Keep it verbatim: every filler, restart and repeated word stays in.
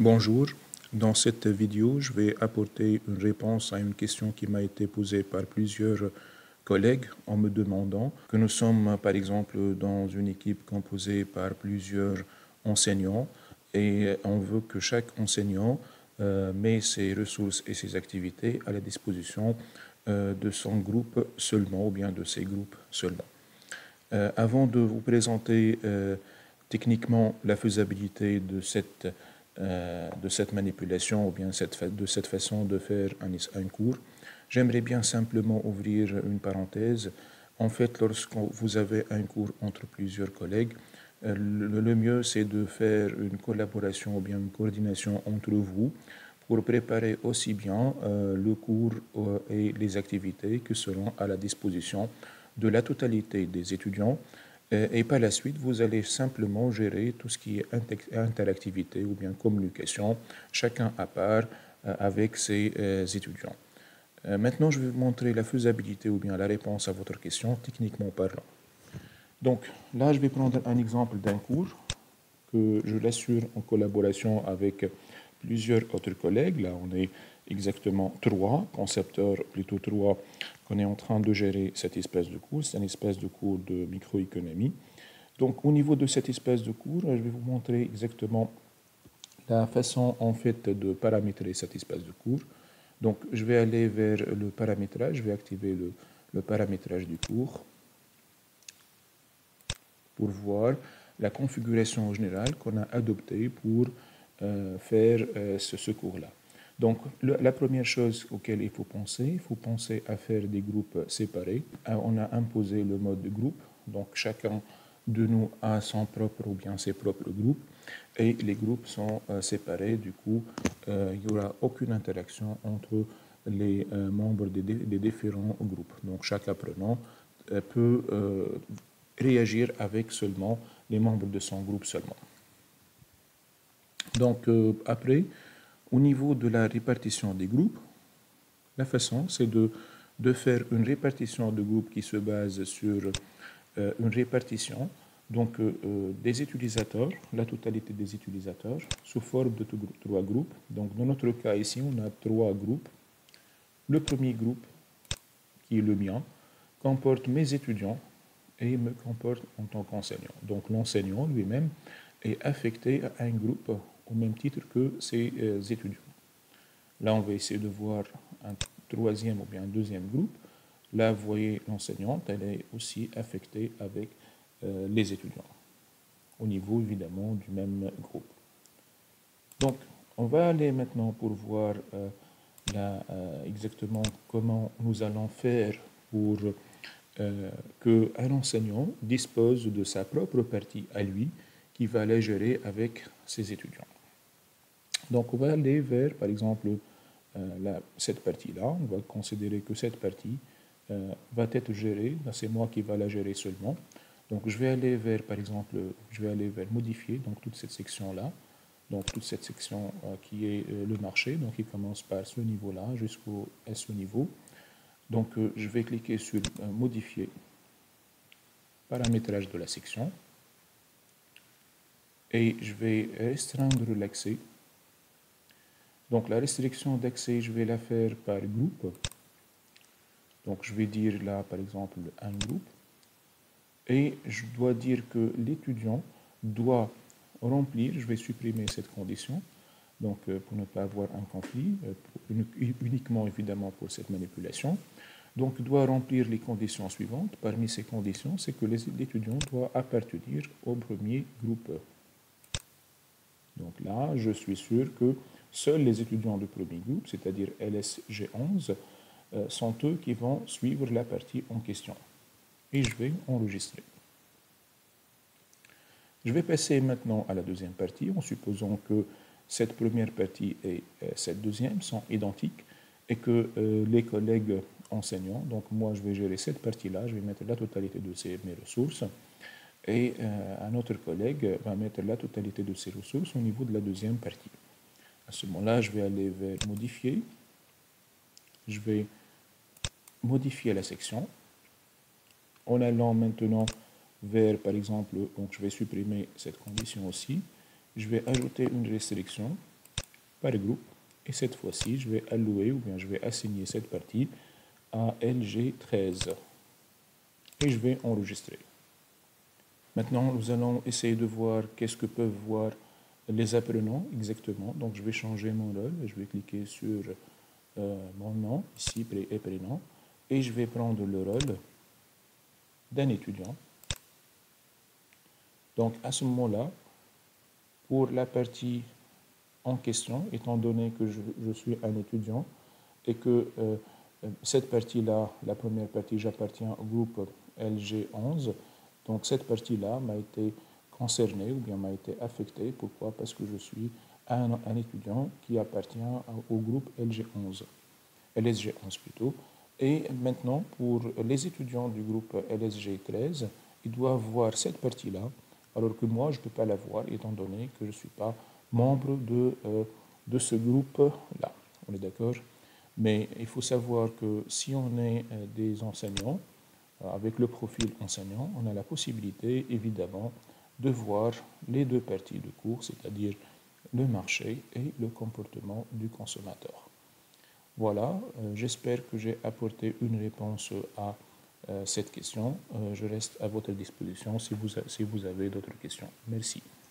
Bonjour, dans cette vidéo, je vais apporter une réponse à une question qui m'a été posée par plusieurs collègues en me demandant que nous sommes par exemple dans une équipe composée par plusieurs enseignants et on veut que chaque enseignant euh, met ses ressources et ses activités à la disposition euh, de son groupe seulement ou bien de ses groupes seulement. Euh, avant de vous présenter euh, techniquement la faisabilité de cette, euh, de cette manipulation ou bien cette, de cette façon de faire un, un cours, j'aimerais bien simplement ouvrir une parenthèse. En fait, lorsque vous avez un cours entre plusieurs collègues, euh, le, le mieux c'est de faire une collaboration ou bien une coordination entre vous pour préparer aussi bien euh, le cours euh, et les activités qui seront à la disposition de la totalité des étudiants euh, et par la suite vous allez simplement gérer tout ce qui est interactivité ou bien communication, chacun à part euh, avec ses euh, étudiants. Euh, maintenant je vais vous montrer la faisabilité ou bien la réponse à votre question techniquement parlant. Donc là je vais prendre un exemple d'un cours que je l'assure en collaboration avec plusieurs autres collègues. Là, on est exactement trois concepteurs, plutôt trois, qu'on est en train de gérer cette espèce de cours. C'est un espèce de cours de microéconomie. Donc, au niveau de cette espèce de cours, je vais vous montrer exactement la façon, en fait, de paramétrer cette espèce de cours. Donc, je vais aller vers le paramétrage. Je vais activer le, le paramétrage du cours pour voir la configuration générale qu'on a adoptée pour euh, faire euh, ce, ce cours-là. Donc, le, la première chose auquel il faut penser, il faut penser à faire des groupes séparés. Euh, on a imposé le mode de groupe, donc chacun de nous a son propre ou bien ses propres groupes, et les groupes sont euh, séparés. Du coup, euh, il n'y aura aucune interaction entre les euh, membres des, des, différents groupes. Donc, chaque apprenant euh, peut euh, réagir avec seulement les membres de son groupe seulement. Donc euh, après, au niveau de la répartition des groupes, la façon c'est de, de faire une répartition de groupes qui se base sur euh, une répartition donc euh, des utilisateurs, la totalité des utilisateurs, sous forme de trois groupes. Donc dans notre cas ici, on a trois groupes. Le premier groupe, qui est le mien, comporte mes étudiants et me comporte en tant qu'enseignant. Donc l'enseignant lui-même est affecté à un groupe au même titre que ses euh, étudiants. Là, on va essayer de voir un troisième ou bien un deuxième groupe. Là, vous voyez l'enseignante, elle est aussi affectée avec euh, les étudiants, au niveau évidemment du même groupe. Donc, on va aller maintenant pour voir euh, là, euh, exactement comment nous allons faire pour euh, qu'un enseignant dispose de sa propre partie à lui qui va la gérer avec ses étudiants. Donc on va aller vers, par exemple, euh, la, cette partie-là. On va considérer que cette partie euh, va être gérée. C'est moi qui va la gérer seulement. Donc je vais aller vers, par exemple, je vais aller vers modifier donc toute cette section-là. Donc toute cette section euh, qui est euh, le marché. Donc il commence par ce niveau-là jusqu'au ce niveau. Donc euh, je vais cliquer sur euh, modifier paramétrage de la section et je vais restreindre l'accès. Donc la restriction d'accès, je vais la faire par groupe. Donc je vais dire là par exemple un groupe et je dois dire que l'étudiant doit remplir, je vais supprimer cette condition, donc euh, pour ne pas avoir un conflit, euh, pour, uniquement évidemment pour cette manipulation. Donc, doit remplir les conditions suivantes. Parmi ces conditions, c'est que l'étudiant doit appartenir au premier groupe. Donc là, je suis sûr que seuls les étudiants du premier groupe, c'est-à-dire L S G onze, euh, sont eux qui vont suivre la partie en question. Et je vais enregistrer. Je vais passer maintenant à la deuxième partie, en supposant que cette première partie et euh, cette deuxième sont identiques et que euh, les collègues enseignants, donc moi je vais gérer cette partie-là, je vais mettre la totalité de ces, mes ressources, et euh, un autre collègue va mettre la totalité de ses ressources au niveau de la deuxième partie. À ce moment-là, je vais aller vers modifier, je vais modifier la section, en allant maintenant vers, par exemple, donc je vais supprimer cette condition aussi, je vais ajouter une restriction, par groupe. Et cette fois-ci, je vais allouer ou bien je vais assigner cette partie à L G treize. Et je vais enregistrer. Maintenant, nous allons essayer de voir qu'est-ce que peuvent voir les apprenants exactement. Donc, je vais changer mon rôle. Je vais cliquer sur euh, mon nom, ici, pré et prénom. Et je vais prendre le rôle d'un étudiant. Donc, à ce moment-là, pour la partie en question, étant donné que je, je suis un étudiant et que euh, cette partie-là, la première partie, j'appartiens au groupe L G onze, donc cette partie-là m'a été concernée ou bien m'a été affectée. Pourquoi? Parce que je suis un, un étudiant qui appartient au groupe L G onze, L S G onze plutôt. Et maintenant, pour les étudiants du groupe L S G treize, ils doivent voir cette partie-là, alors que moi, je ne peux pas la voir, étant donné que je ne suis pas membre de, euh, de ce groupe-là. On est d'accord? Mais il faut savoir que si on est euh, des enseignants, euh, avec le profil enseignant, on a la possibilité, évidemment, de voir les deux parties de cours, c'est-à-dire le marché et le comportement du consommateur. Voilà, euh, j'espère que j'ai apporté une réponse à euh, cette question. Euh, je reste à votre disposition si vous, si vous avez d'autres questions. Merci.